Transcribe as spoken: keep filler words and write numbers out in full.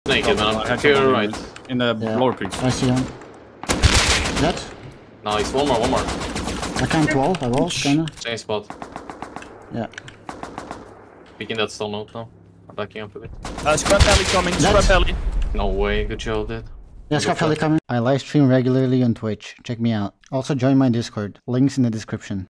naked, man. I'm to your right. In the Yeah. lower piece. I see him. Dead? Nice, one more, one more. I can't wall, I wall, kinda. Same spot. Yeah. Picking that stone out now. I'm backing up a bit. Uh, scrap alley coming, scrap That's- alley. No way, good job, dude. Yeah, Scott Kelly coming. I live stream regularly on Twitch. Check me out. Also join my Discord. Links in the description.